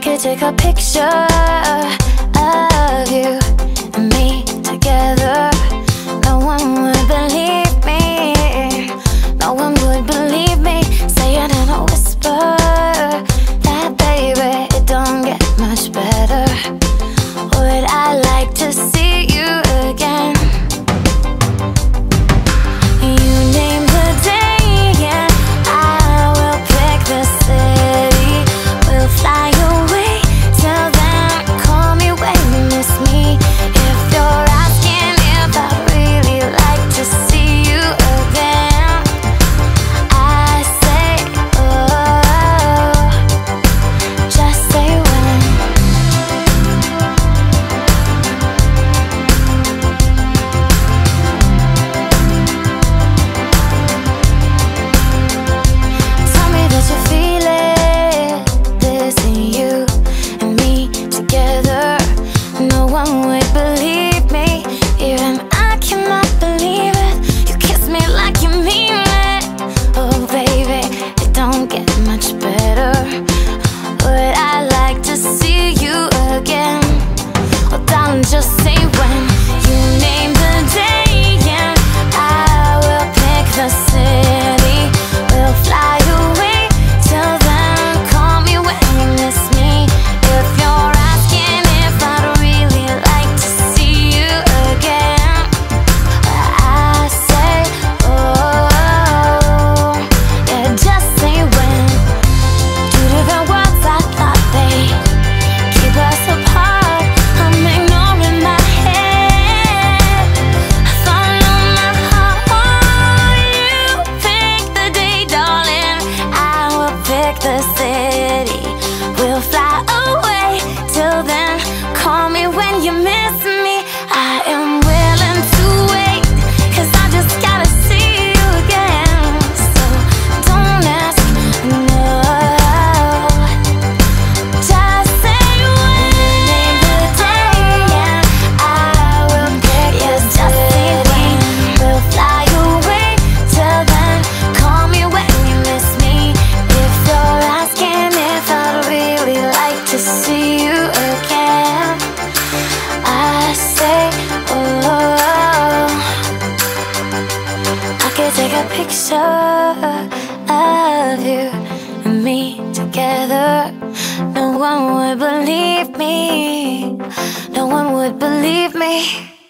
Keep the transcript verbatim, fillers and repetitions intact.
could take a picture of you and me together. No one would believe me. No one would believe me. Saying in a whisper that, baby, it don't get much better. Would I like to see you again? You name the day and I will pick the city. We'll fly away till then. Call me when you miss me. If you're asking if I'd really like to see you again, I say, oh, just say when. Tell me that you feel it, this and you and me together. No one would believe me, even I cannot believe it. You kiss me like you mean it. Oh baby, it don't get much better. Would I like to see you again? Oh darling, just say when. You name the day and I will pick the city. We'll fly away till then. Call me when you miss me. If you're asking if I'd really like to see you again, I say, oh, yeah, just say when. Two different worlds, I thought they keep us apart. I'm ignoring my head. I follow my heart. You pick the day, darling. I will pick the city. We'll fly away till then. Call me when you miss me. I am willing to wait, 'cause I just gotta see you again. So don't ask, no. Just say when. Name the day and I will pick the city. We'll fly away till then. Call me when you miss me. If you're asking if I'd really like to see you again, I say, oh, I could take a picture of you and me together. No one would believe me. No one would believe me.